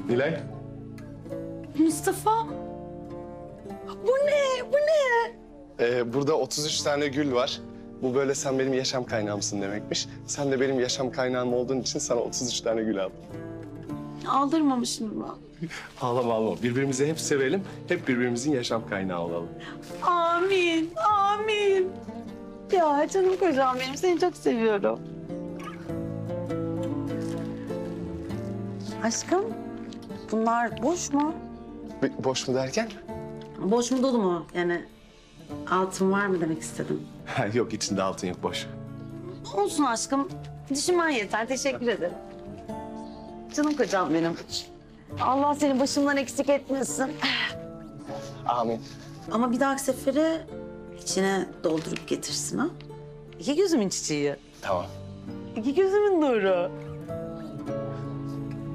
Nilay. Mustafa. Bu ne? Bu ne? Burada 33 tane gül var. Bu böyle sen benim yaşam kaynağımsın demekmiş. Sen de benim yaşam kaynağım olduğun için sana 33 tane gül aldım. Aldırmamışım mı? Ağlama ağlama. Birbirimizi hep sevelim. Hep birbirimizin yaşam kaynağı olalım. Amin, amin. Ya canım kocam benim, seni çok seviyorum. Aşkım, bunlar boş mu? Boş mu derken? Boş mu dolu mu? Yani altın var mı demek istedim. Ha, yok içinde altın yok boş. Olsun aşkım. Düşünmen yeter. Teşekkür ederim. Canım kocam benim. Allah seni başımdan eksik etmesin. Amin. Ama bir dahaki sefere içine doldurup getirsin ha. İki gözümün çiçeği. Tamam. İki gözümün nuru.